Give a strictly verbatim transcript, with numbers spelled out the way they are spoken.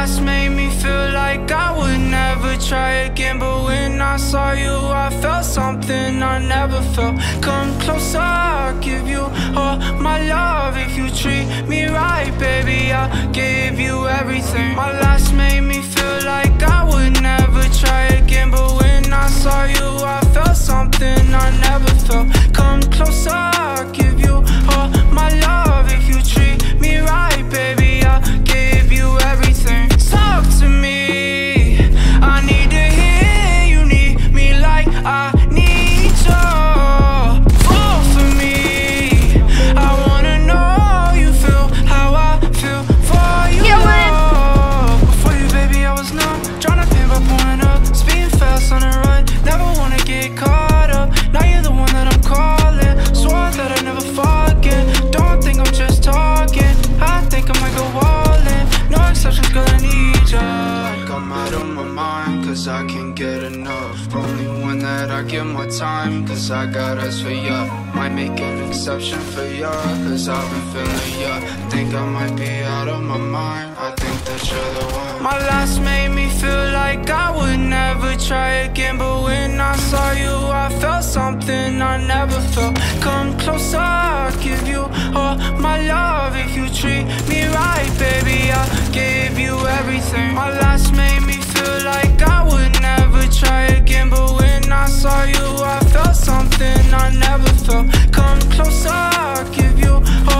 last made me feel like I would never try again, but when I saw you I felt something I never felt. Come closer, I'll give you all my love. If you treat me right, baby, I'll give you everything. My last made me feel like I would never try again, but when I saw you I felt something I never felt. Come closer, I'll give you all my love. If you treat me right, baby, I'll give you everything. Talk to me, I need to hear you need me like I need you. Fall for me, I wanna know you feel how I feel for you. Before you, baby, I was numb, tryna pin by pulling up, speeding fast on the run, never wanna get caught up. Now you're the one that I'm calling, swore that I'd never fall again. Don't think I'm just talking, I think I might go all in. No exceptions, girl, I need ya. Like I'm out of my mind, cause I can't get enough. Only one that I give my time, cause I got eyes for ya. Might make an exception for ya, cause I've been feeling ya. Think I might be out of my mind, I think that you're the one. My last made me feel like I would never try again, but when I saw you I felt something I never felt. Come closer, I'll give you all my love. If you treat me right, baby, I'll give you everything. My last made me feel like I would never try again, but when I saw you I felt something I never felt. Come closer, I'll give you all